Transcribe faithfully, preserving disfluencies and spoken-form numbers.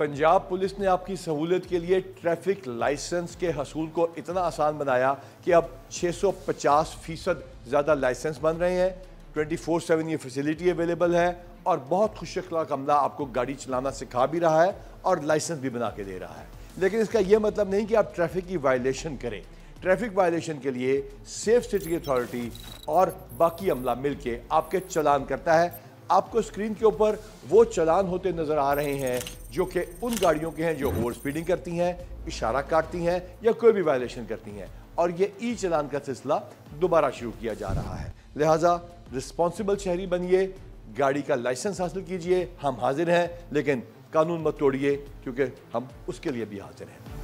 Punjab police ने आपकी सहूलियत के लिए ट्रैफिक लाइसेंस के हसूल को इतना आसान बनाया कि अब छह सौ पचास फीसद ज़्यादा लाइसेंस बन रहे हैं। ट्वेंटी फोर सेवन ये फैसिलिटी अवेलेबल है और बहुत खुश अखलाक अमला आपको गाड़ी चलाना सिखा भी रहा है और लाइसेंस भी बना के दे रहा है। लेकिन इसका यह मतलब नहीं कि आप ट्रैफिक की वायलेशन करें। ट्रैफिक वायलेशन के लिए सेफ सिटी अथॉरिटी और बाकी अमला मिलके आपके चालान करता है। आपको स्क्रीन के ऊपर वो चालान होते नजर आ रहे हैं जो कि उन गाड़ियों के हैं जो ओवर स्पीडिंग करती हैं, इशारा काटती हैं या कोई भी वायलेशन करती हैं, और ये ई चालान का सिलसिला दोबारा शुरू किया जा रहा है। लिहाजा रिस्पॉन्सिबल शहरी बनिए, गाड़ी का लाइसेंस हासिल कीजिए। हम हाजिर हैं, लेकिन कानून मत तोड़िए, क्योंकि हम उसके लिए भी हाजिर हैं।